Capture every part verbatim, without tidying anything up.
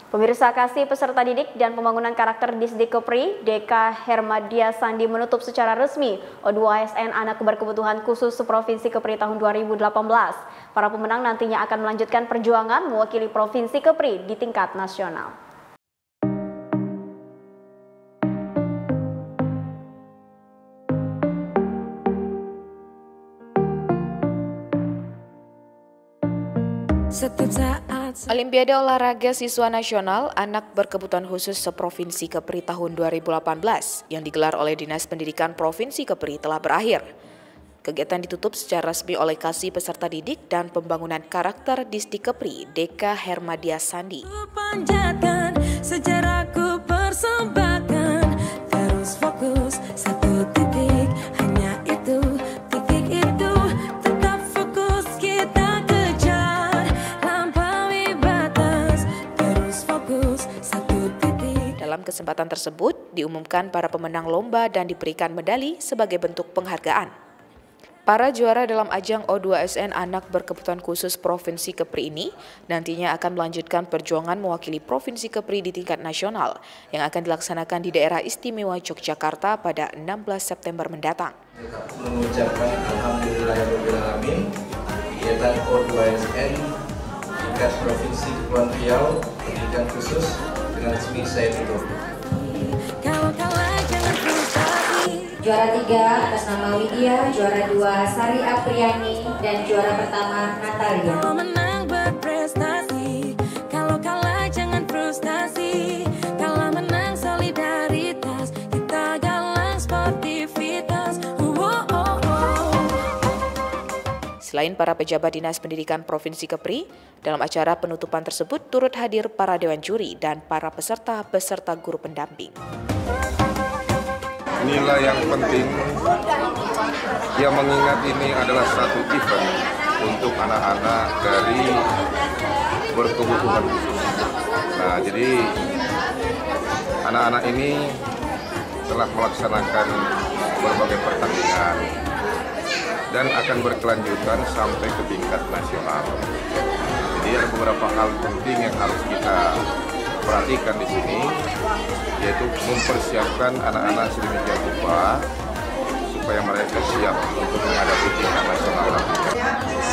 Pemirsa, kasih peserta didik dan pembangunan karakter Disdikepri, D K Hermadia Sandi menutup secara resmi O dua A S N Anak Berkebutuhan Khusus Provinsi Kepri tahun dua ribu delapan belas. Para pemenang nantinya akan melanjutkan perjuangan mewakili Provinsi Kepri di tingkat nasional. Olimpiade Olahraga Siswa Nasional Anak Berkebutuhan Khusus Seprovinsi Kepri tahun dua ribu delapan belas yang digelar oleh Dinas Pendidikan Provinsi Kepri telah berakhir. Kegiatan ditutup secara resmi oleh Kasih Peserta Didik dan Pembangunan Karakter Disdikepri, D K Hermadia Sandi. Panjatkan sejarahku persembahkan, terus fokus satu titik, hanya itu titik itu, tetap fokus kita kejar, lampaui batas, terus fokus satu titik. Dalam kesempatan tersebut diumumkan para pemenang lomba dan diberikan medali sebagai bentuk penghargaan. Para juara dalam ajang O dua A S N Anak Berkebutuhan Khusus Provinsi Kepri ini nantinya akan melanjutkan perjuangan mewakili Provinsi Kepri di tingkat nasional yang akan dilaksanakan di daerah istimewa Yogyakarta pada enam belas September mendatang. Mengucapkan alhamdulillahirrahmanirrahim, kegiatan O dua A S N tingkat Provinsi Kepulauan Riau pendidikan khusus dengan resmi saya tutup. Juara tiga atas nama Widya, juara dua Sari Apriani, dan juara pertama Natalia. Kalau menang berprestasi, kalau kalah jangan frustasi. Kalau menang solidaritas, kita galang sportivitas. Uh, oh, oh, oh. Selain para pejabat Dinas Pendidikan Provinsi Kepri, dalam acara penutupan tersebut turut hadir para dewan juri dan para peserta beserta guru pendamping. Nilai yang penting yang mengingat ini adalah satu event untuk anak-anak dari berkebutuhan khusus. Nah, jadi anak-anak ini telah melaksanakan berbagai pertandingan dan akan berkelanjutan sampai ke tingkat nasional. Jadi ada beberapa hal penting yang harus kita perhatikan di sini, yaitu mempersiapkan anak-anak sedemikian rupa supaya mereka siap untuk menghadapi tingkat nasional nantinya.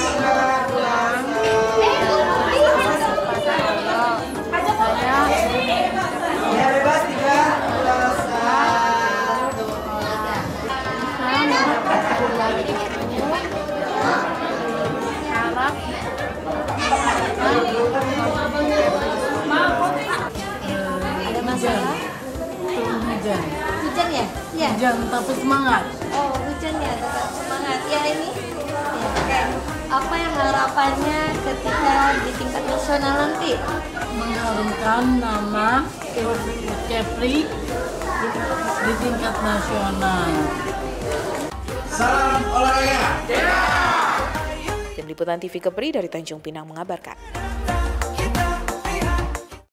Hujan, hujan. Hujan ya? Iya. Hujan tapi semangat. Oh, hujan ya, tetap semangat. Ya ini. Ya, oke. Apa yang harapannya ketika di tingkat nasional nanti? Mengharumkan nama Kepri di tingkat nasional. Salam olahraga. Tim Liputan T V Kepri dari Tanjung Pinang mengabarkan.